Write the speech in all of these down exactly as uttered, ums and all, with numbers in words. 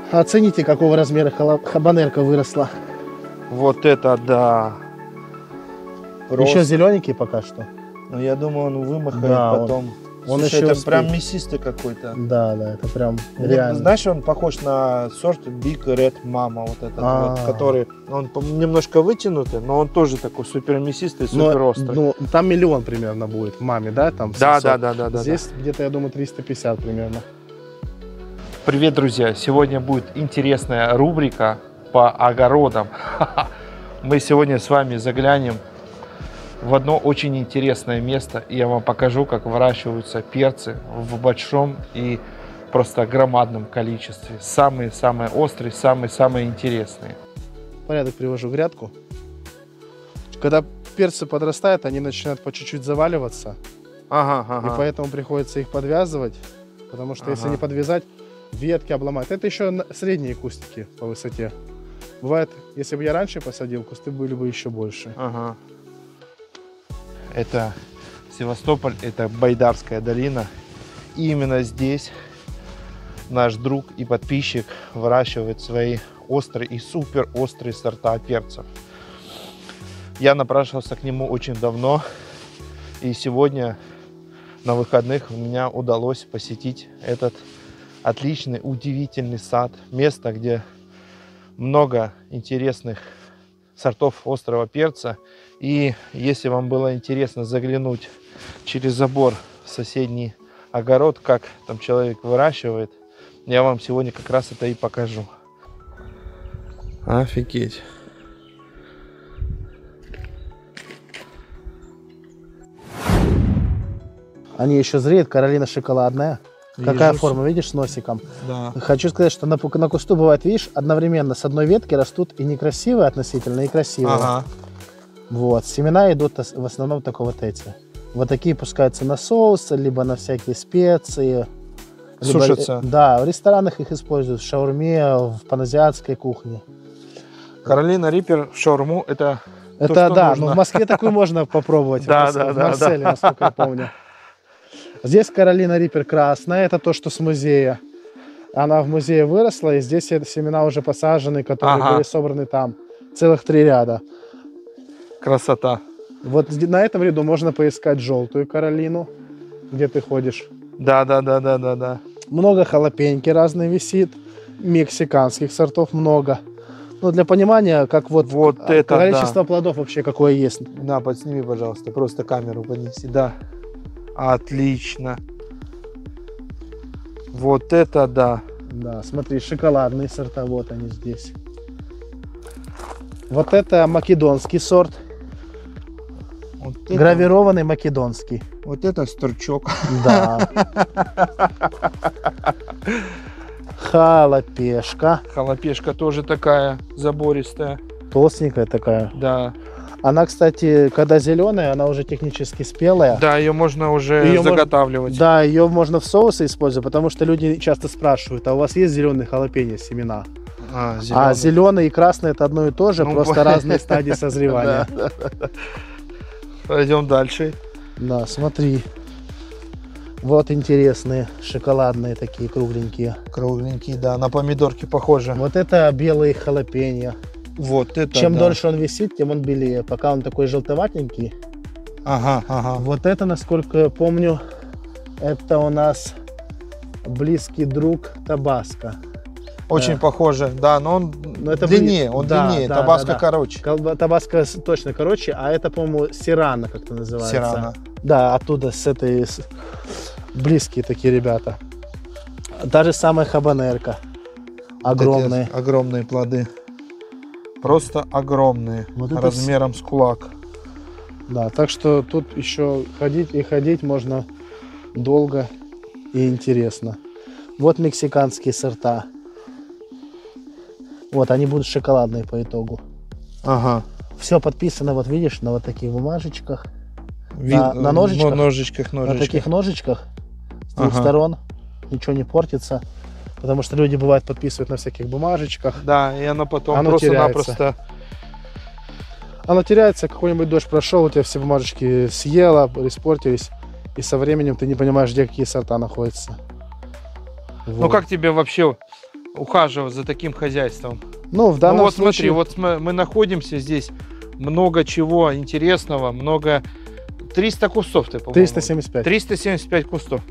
Оцените, какого размера хабанерка выросла. Вот это да. Просто. Еще зелененький пока что. Ну, я думаю, он вымахает да, потом. Он, Слушай, он еще это успеет. прям мясистый какой-то. Да, да, это прям Мне, реально. знаешь, он похож на сорт Big Red Mama, вот этот А-а-а. вот, который, он немножко вытянутый, но он тоже такой супер мясистый, супер острый. Ну, там миллион примерно будет в маме, да? Там да, да, да, да, да. Здесь да. где-то, я думаю, триста пятьдесят примерно. Привет, друзья! Сегодня будет интересная рубрика по огородам. Мы сегодня с вами заглянем в одно очень интересное место, и я вам покажу, как выращиваются перцы в большом и просто громадном количестве. Самые-самые острые, самые-самые интересные. Порядок привожу грядку. Когда перцы подрастают, они начинают по чуть-чуть заваливаться. Ага, ага. И поэтому приходится их подвязывать, потому что ага. если не подвязать, ветки обломают. Это еще средние кустики по высоте. Бывает, если бы я раньше посадил, кусты были бы еще больше. Ага. Это Севастополь, это Байдарская долина. И именно здесь наш друг и подписчик выращивает свои острые и супер острые сорта перцев. Я напрашивался к нему очень давно. И сегодня на выходных у меня удалось посетить этот отличный, удивительный сад. Место, где много интересных сортов острого перца. И если вам было интересно заглянуть через забор в соседний огород, как там человек выращивает, я вам сегодня как раз это и покажу. Офигеть. Они еще зреют, Каролина шоколадная. Вижу. Какая форма, видишь, с носиком? Да. Хочу сказать, что на, на кусту бывает, видишь, одновременно с одной ветки растут и некрасивые относительно, и красивые. Ага. Вот, семена идут в основном только вот эти. Вот такие пускаются на соусы, либо на всякие специи. Либо, сушатся. Да, в ресторанах их используют, в шаурме, в паназиатской кухне. Каролина Риппер в шаурму это Это то, что да, нужно. но в Москве такую можно попробовать. Да, в да, в да, Марселе, да. насколько я помню. Здесь Каролина Риппер красная, это то, что с музея. Она в музее выросла, и здесь семена уже посажены, которые ага. были собраны там. Целых три ряда. Красота. Вот на этом ряду можно поискать желтую Каролину, где ты ходишь. Да, да, да, да, да, да. Много халапеньки разные висит, мексиканских сортов много. Ну, для понимания, как вот, вот это количество да. плодов вообще какое есть. На, подсними, пожалуйста, просто камеру поднеси. Да. Отлично. Вот это да. Да, смотри, шоколадные сорта, вот они здесь. Вот это македонский сорт. Вот гравированный это... македонский. Вот это сторчок. Да. Халапешка. Халапешка тоже такая забористая. Толстенькая такая. Да. Она, кстати, когда зеленая, она уже технически спелая. Да, ее можно уже ее заготавливать. Можно, да, ее можно в соусы использовать, потому что люди часто спрашивают, а у вас есть зеленые халапеньо семена? А, зеленый. А зеленый и красный это одно и то же, ну, просто разные стадии созревания. Пойдем дальше. Да, смотри. Вот интересные, шоколадные такие, кругленькие. Кругленькие, да, на помидорки похожи. Вот это белые халапеньо. Вот это Чем да. дольше он висит, тем он белее. Пока он такой желтоватенький. Ага, ага. Вот это, насколько я помню, это у нас близкий друг табаско. Очень да. похоже, да, но он но это длиннее, он да, длиннее, да, табаско да, да. короче. Табаско точно короче, а это, по-моему, сирано как-то называется. Сирано. Да, оттуда, с этой, с... близкие такие ребята. Та же самая хабанерка. Огромные. Вот огромные плоды. Просто огромные, вот размером с кулак. Да, так что тут еще ходить и ходить можно долго и интересно. Вот мексиканские сорта. Вот, они будут шоколадные по итогу. Ага. Все подписано, вот видишь, на вот таких бумажечках. Ви... На, на ножичках. ножичках, ножичках. На таких ножичках с двух ага. сторон. Ничего не портится. Потому что люди, бывает, подписывают на всяких бумажечках. Да, и оно потом просто-напросто... Оно теряется, какой-нибудь дождь прошел, у тебя все бумажечки съело, испортились. И со временем ты не понимаешь, где какие сорта находятся. Вот. Ну как тебе вообще ухаживать за таким хозяйством? Ну, в данном ну, вот случае... смотри, вот мы, мы находимся здесь, много чего интересного, много... триста кустов ты, по-моему. триста семьдесят пять. триста семьдесят пять кустов.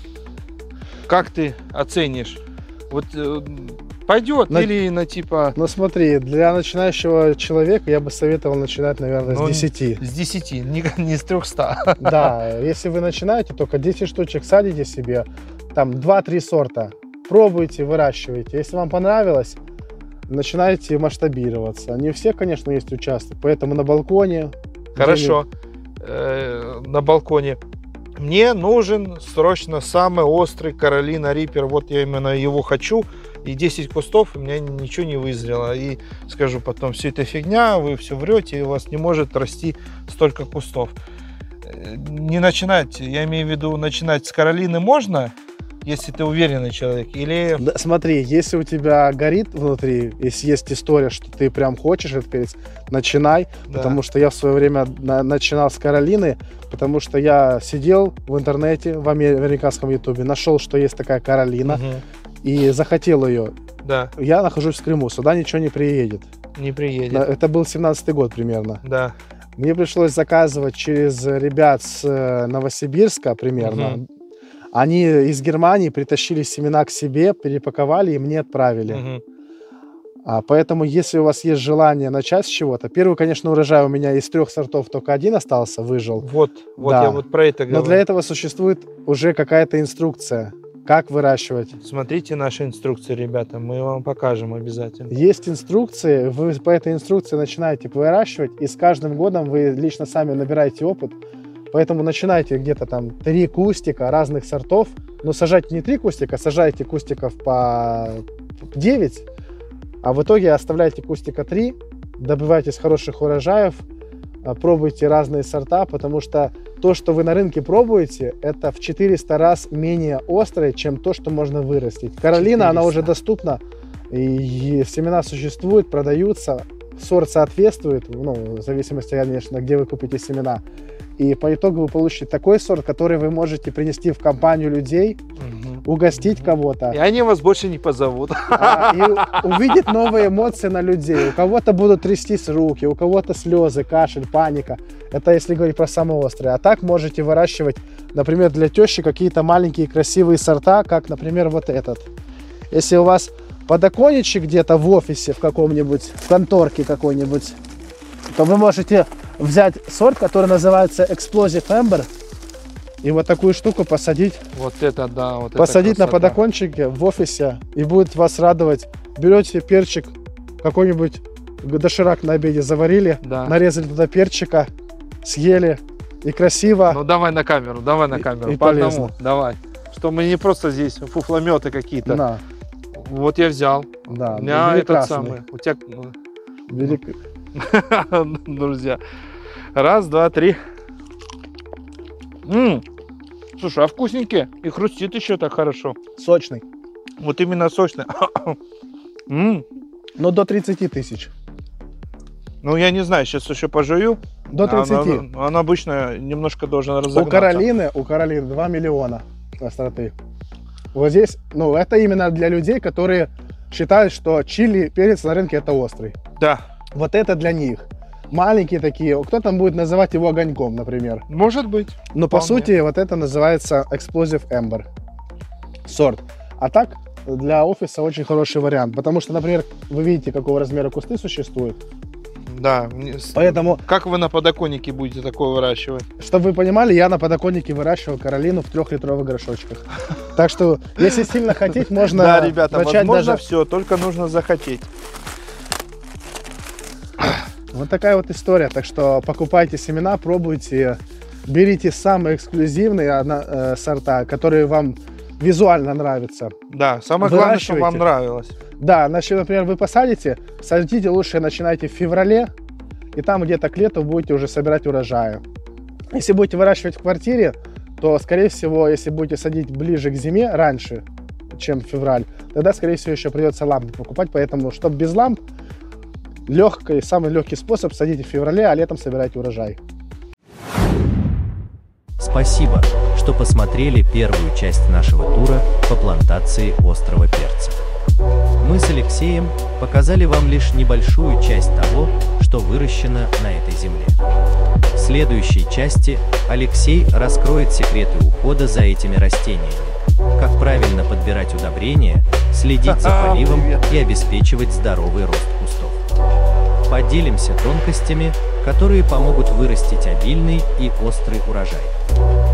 Как ты оценишь? Вот э, пойдет на... или на типа... Ну смотри, для начинающего человека я бы советовал начинать, наверное, ну, с десяти. С десяти, не, не с трехсот. Да, если вы начинаете, только десять штучек садите себе, там два-три сорта. Пробуйте, выращивайте. Если вам понравилось, начинайте масштабироваться. Не у всех, конечно, есть участок, поэтому на балконе. Хорошо, э, на балконе. Мне нужен срочно самый острый Carolina Reaper. Вот я именно его хочу. И десять кустов, у меня ничего не вызрело. И скажу потом, все это фигня, вы все врете, и у вас не может расти столько кустов. Не начинать, я имею в виду, начинать с Каролины можно, если ты уверенный человек, или... Да, смотри, если у тебя горит внутри, если есть история, что ты прям хочешь этот перец, начинай, да. Потому что я в свое время на начинал с Каролины, потому что я сидел в интернете, в американском ютубе, нашел, что есть такая Каролина, угу. И захотел ее. Да. Я нахожусь в Крыму, сюда ничего не приедет. Не приедет. Это был семнадцатый год примерно. Да. Мне пришлось заказывать через ребят с Новосибирска примерно. Угу. Они из Германии притащили семена к себе, перепаковали и мне отправили. Угу. А, поэтому, если у вас есть желание начать с чего-то, первый, конечно, урожай у меня из трех сортов только один остался, выжил. Вот, вот да. Я вот про это говорю. Но для этого существует уже какая-то инструкция, как выращивать. Смотрите наши инструкции, ребята, мы вам покажем обязательно. Есть инструкции, вы по этой инструкции начинаете выращивать, и с каждым годом вы лично сами набираете опыт. Поэтому начинайте где-то там три кустика разных сортов. Но сажайте не три кустика, сажайте кустиков по девять. А в итоге оставляйте кустика три. Добивайтесь хороших урожаев. Пробуйте разные сорта. Потому что то, что вы на рынке пробуете, это в четыреста раз менее острое, чем то, что можно вырастить. Каролина, она уже доступна. И семена существуют, продаются. Сорт соответствует. Ну, в зависимости, конечно, где вы купите семена. И по итогу вы получите такой сорт, который вы можете принести в компанию людей, угу. угостить угу. кого-то. И они вас больше не позовут. А, и увидеть новые эмоции на людей. У кого-то будут трястись руки, у кого-то слезы, кашель, паника. Это если говорить про самые острые. А так можете выращивать, например, для тещи какие-то маленькие красивые сорта, как, например, вот этот. Если у вас подоконничек где-то в офисе, в каком-нибудь, в конторке какой-нибудь, то вы можете взять сорт, который называется Explosive Amber, и вот такую штуку посадить. Вот это да. Вот посадить это на подокончике в офисе, и будет вас радовать. Берете перчик, какой-нибудь доширак на обеде заварили, да. Нарезали туда перчика, съели, и красиво. Ну давай на камеру, давай на камеру. И, и по полезно. Одному, давай. Что мы не просто здесь фуфлометы какие-то. Да. Вот я взял. Да. У меня этот самый. У тебя... Велик... Друзья. Раз, два, три. М-м. Слушай, а вкусненькие. И хрустит еще так хорошо. Сочный. Вот именно сочный. М-м. Но до тридцати тысяч. Ну, я не знаю, сейчас еще пожую. До тридцати. Он, он обычно немножко должен разогнаться. У Каролины, у Каролины два миллиона остроты. Вот здесь, ну, это именно для людей, которые считают, что чили, перец на рынке это острый. Да. Вот это для них. Маленькие такие, кто там будет называть его огоньком, например. Может быть. Но по сути вот это называется Explosive Amber сорт. А так для офиса очень хороший вариант, потому что, например, вы видите, какого размера кусты существуют. Да. Поэтому... Как вы на подоконнике будете такое выращивать? Чтобы вы понимали, я на подоконнике выращивал Каролину в трехлитровых горшочках. Так что, если сильно хотеть, можно да, ребята, начать возможно даже... все, только нужно захотеть. Вот такая вот история. Так что покупайте семена, пробуйте, берите самые эксклюзивные э, сорта, которые вам визуально нравятся. Да, самое главное, чтобы вам нравилось. Да, значит, например, вы посадите, садите лучше начинайте в феврале, и там где-то к лету будете уже собирать урожаи. Если будете выращивать в квартире, то, скорее всего, если будете садить ближе к зиме, раньше, чем в февраль, тогда, скорее всего, еще придется лампы покупать. Поэтому, чтобы без ламп, легкий, самый легкий способ — садите в феврале, а летом собирайте урожай. Спасибо, что посмотрели первую часть нашего тура по плантации острого перца. Мы с Алексеем показали вам лишь небольшую часть того, что выращено на этой земле. В следующей части Алексей раскроет секреты ухода за этими растениями, как правильно подбирать удобрения, следить за поливом и обеспечивать здоровый рост кустов. Поделимся тонкостями, которые помогут вырастить обильный и острый урожай.